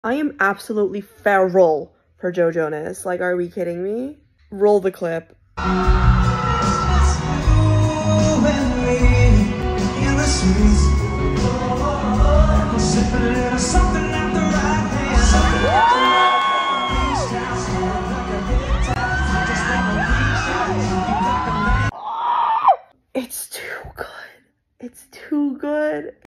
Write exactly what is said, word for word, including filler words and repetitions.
I am absolutely feral for Joe Jonas. Like, are we kidding me? Roll the clip. It's too good. It's too good.